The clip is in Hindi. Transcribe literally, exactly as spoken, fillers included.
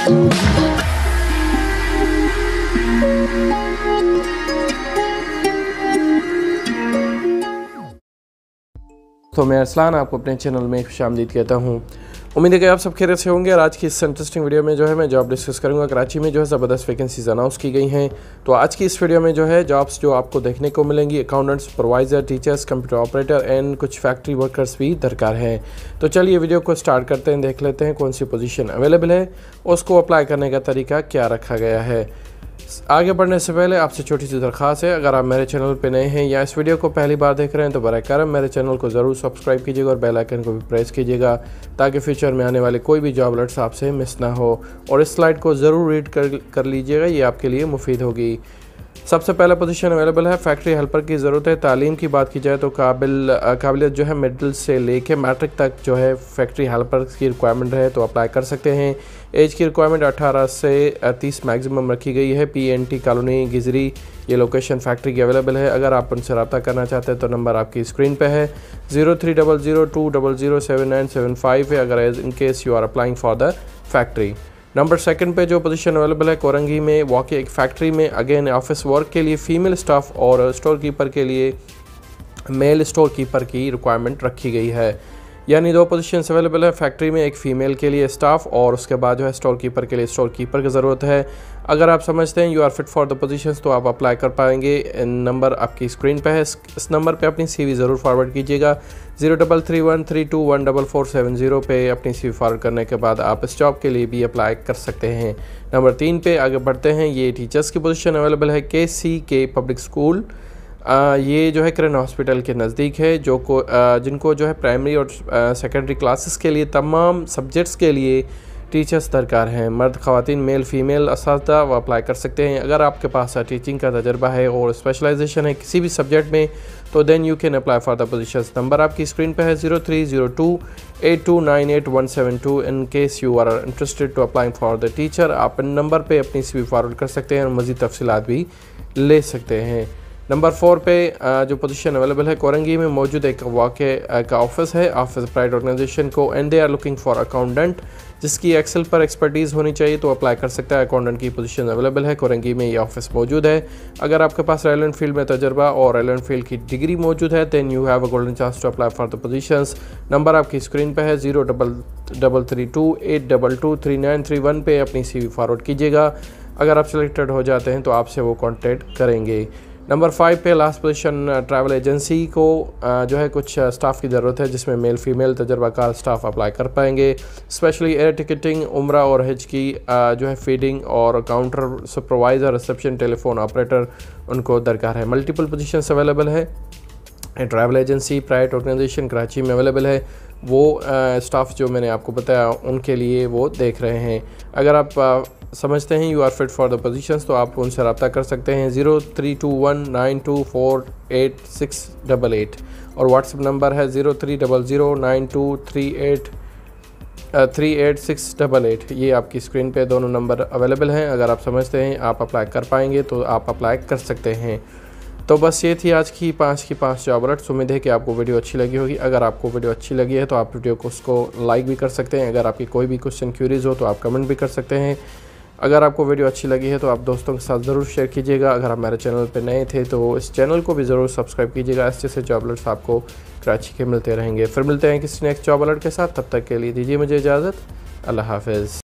तो मैं अरसलान आपको अपने चैनल में खुशामदीद कहता हूँ। उम्मीद है कि आप सब खैरियत से होंगे। और आज की इस इंटरेस्टिंग वीडियो में जो है मैं जॉब डिस्कस करूँगा। कराची में जो है ज़बरदस्त वैकेंसीज अनाउंस की गई हैं। तो आज की इस वीडियो में जो है जॉब्स जो आपको देखने को मिलेंगी, accountants, supervisor, teachers, computer operator and कुछ फैक्ट्री वर्कर्स भी दरकार हैं। तो चलिए वीडियो को स्टार्ट करते हैं, देख लेते हैं कौन सी पोजीशन अवेलेबल है, उसको अप्लाई करने का तरीका क्या रखा गया है। आगे बढ़ने से पहले आपसे छोटी सी दरख्वास्त है, अगर आप मेरे चैनल पर नए हैं या इस वीडियो को पहली बार देख रहे हैं तो बराए करम मेरे चैनल को ज़रूर सब्सक्राइब कीजिएगा और बेल आइकन को भी प्रेस कीजिएगा ताकि फ्यूचर में आने वाले कोई भी जॉब अलर्ट्स आपसे मिस ना हो। और इस स्लाइड को ज़रूर रीड कर कर लीजिएगा, ये आपके लिए मुफीद होगी। सबसे पहला पोजीशन अवेलेबल है, फैक्ट्री हेल्पर की ज़रूरत है। तालीम की बात की जाए तो काबिल काबिलियत जो है मिडिल से लेके मैट्रिक तक जो है फैक्ट्री हेल्पर की रिक्वायरमेंट है, तो अप्लाई कर सकते हैं। एज की रिक्वायरमेंट अठारह से तीस मैक्सिमम रखी गई है। P N T colony Gizri ये लोकेशन फैक्ट्री की अवेलेबल है। अगर आप उनसे रब्ता करना चाहते हैं तो नंबर आपकी स्क्रीन पे है, zero three double zero two double zero seven nine seven five है, अगर in case you are applying for the factory. Number second पे जो पोजीशन अवेलेबल है कोरंगी में वाकई एक फैक्ट्री में, अगेन ऑफिस वर्क के लिए फीमेल स्टाफ और स्टोर कीपर के लिए मेल स्टोर कीपर की रिक्वायरमेंट रखी गई है। यानी दो पोजीशंस अवेलेबल है, फैक्ट्री में एक फ़ीमेल के लिए स्टाफ और उसके बाद जो है स्टोर कीपर के लिए स्टोर कीपर की ज़रूरत है। अगर आप समझते हैं you are fit for the positions तो आप अप्लाई कर पाएंगे। नंबर आपकी स्क्रीन पे है, इस नंबर पे अपनी सीवी ज़रूर फॉरवर्ड कीजिएगा। Zero double three one three two one double four seven zero पे अपनी सीवी फॉरवर्ड करने के बाद आप इस जॉब के लिए भी अप्लाई कर सकते हैं। नंबर तीन पे आगे बढ़ते हैं, ये टीचर्स की पोजीशन अवेलेबल है के सी के पब्लिक स्कूल। आ, ये जो है करन हॉस्पिटल के नज़दीक है, जो को आ, जिनको जो है प्राइमरी और सेकेंडरी क्लासेस के लिए तमाम सब्जेक्ट्स के लिए टीचर्स दरकार हैं। मर्द ख़वातीन मेल फ़ीमेल असातिज़ा वो अप्लाई कर सकते हैं। अगर आपके पास टीचिंग का तजर्बा है और स्पेशलाइजेशन है किसी भी सब्जेक्ट में तो then you can apply for the positions. Number आपकी स्क्रीन पे है, zero three zero two eight two nine eight one seven two. In case you are interested to applying for the teacher आप इन नंबर पर अपनी सी वी फॉरवर्ड कर सकते हैं और मज़ीद तफसीलात भी ले सकते हैं। नंबर फोर पे जो पोजीशन अवेलेबल है कोरंगी में मौजूद एक वाक़े का ऑफिस है, ऑफिस प्राइवेट ऑर्गेनाइजेशन को, and they are looking for accountant जिसकी एक्सेल पर एक्सपर्टीज़ होनी चाहिए तो अप्लाई कर सकता है। अकाउंटेंट की पोजीशन अवेलेबल है, कोरंगी में ये ऑफिस मौजूद है। अगर आपके पास रेलेवेंट फील्ड में तजर्बा और रेलेवेंट फील्ड की डिग्री मौजूद है then you have a golden chance to apply for the positions. Number आपकी स्क्रीन पे है, zero double double three two eight double two three nine three one पे अपनी सी वी फॉरवर्ड कीजिएगा। अगर आप सिलेक्टेड हो जाते हैं तो आपसे वो कॉन्टेक्ट करेंगे। नंबर फाइव पे लास्ट पोजीशन, ट्रैवल एजेंसी को जो है कुछ स्टाफ की ज़रूरत है जिसमें मेल फीमेल तजर्बाकार स्टाफ अप्लाई कर पाएंगे। स्पेशली एयर टिकटिंग, उम्रा और हज की जो है फीडिंग और counter supervisor, reception, telephone operator उनको दरकार है। मल्टीपल पोजीशंस अवेलेबल है। Travel agency private organization Karachi में अवेलेबल है, वो स्टाफ जो मैंने आपको बताया उनके लिए वो देख रहे हैं। अगर आप आ, समझते हैं you are fit for the positions तो आप उनसे रब्ता कर सकते हैं। Zero three two one nine two four eight six double eight और व्हाट्सएप नंबर है zero three double zero nine two three eight three eight six double eight. ये आपकी स्क्रीन पे दोनों नंबर अवेलेबल हैं। अगर आप समझते हैं आप अप्लाई कर पाएंगे तो आप अप्लाई कर सकते हैं। तो बस ये थी आज की पाँच की पाँच जॉब अलर्ट्स। उम्मीद है कि आपको वीडियो अच्छी लगी होगी। अगर आपको वीडियो अच्छी लगी है तो आप वीडियो को उसको लाइक भी कर सकते हैं। अगर आपकी कोई भी क्वेश्चन क्यूरीज हो तो आप कमेंट भी कर सकते हैं। अगर आपको वीडियो अच्छी लगी है तो आप दोस्तों के साथ ज़रूर शेयर कीजिएगा। अगर आप मेरे चैनल पर नए थे तो इस चैनल को भी ज़रूर सब्सक्राइब कीजिएगा। ऐसे से जॉब अलर्ट्स आपको कराची के मिलते रहेंगे। फिर मिलते हैं किसी नेक्स्ट जॉब अलर्ट के साथ, तब तक के लिए दीजिए मुझे इजाज़त। अल्लाह हाफ़िज़।